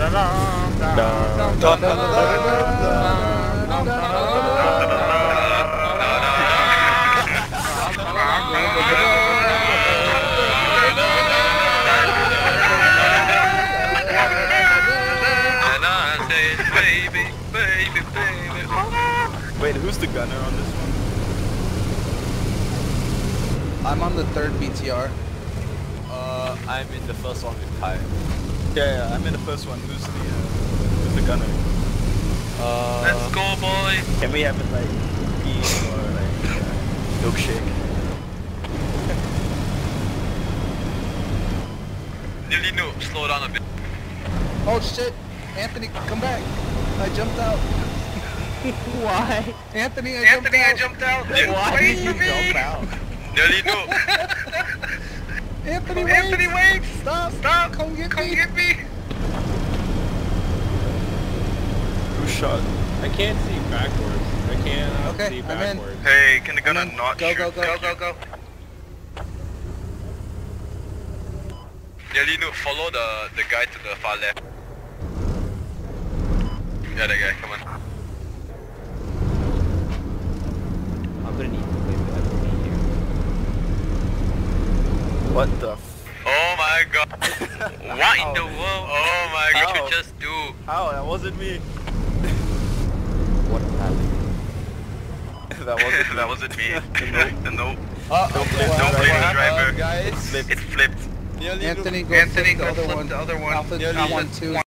Wait, who's the gunner on this one? I'm on the third BTR. I'm in the first one with Kai. Yeah, I'm in the first one. Who's the gunner? Let's go, boy. Can we have it like cookies or like milkshake? Nearly no, slow down a bit. Oh shit! Anthony, come back! I jumped out. Why? Anthony, I jumped out. Why did you jump out? Nearly no. Anthony, wait! Stop! Come get me! Who shot? I can't see backwards. I cannot Okay, see I'm in. backwards. Hey, can the gunner not Go, shoot? go, go. Go. Nearly no, follow the guy to the far left. Yeah, that guy, come on. I'm gonna need to play the FP here. What the Oh my god. What in the world? Oh my god, what you just do? How? That wasn't me. What happened? That wasn't me. That wasn't me. Nope. Don't blame the driver. Guys, It's flipped. Anthony, go flip the other one. Alpha 1, 2.